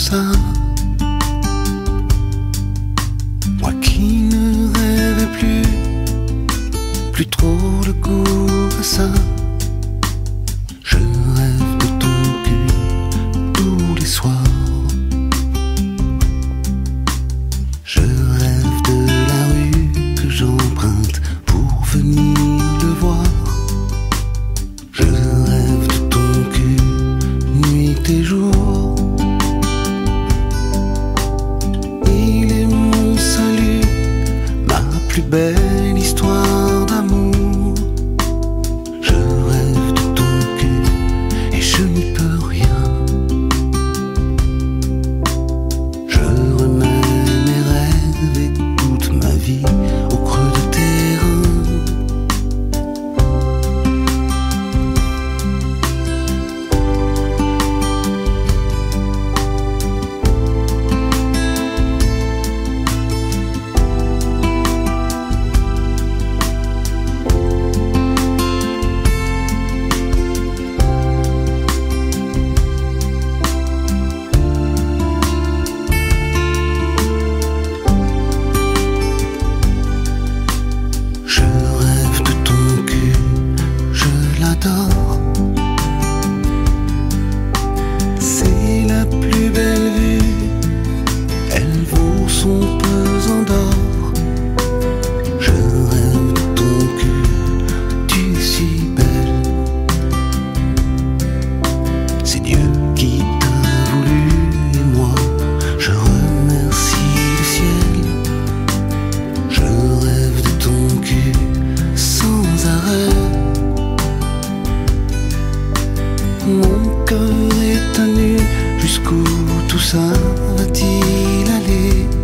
ça. Moi qui ne rêvais plus trop le goût à ça. Je rêve de ton cul tous les soirs. Je rêve de la rue que j'emprunte pour venir le voir. Je rêve de ton cul nuit et jour. Il est mon salut, ma plus belle histoire d'amour. Je rêve de ton cul et je n'y peux rien. Je remets mes rêves et toute ma vie au creux de tes reins. C'est la plus belle vue, elle vaut son pesant d'or. Je rêve de ton cul, tu es si belle. C'est Dieu qui t'a voulu et moi, je remercie le ciel. Je rêve de ton cul sans arrêt. Mon cœur est à nu, jusqu'où tout ça va-t-il aller?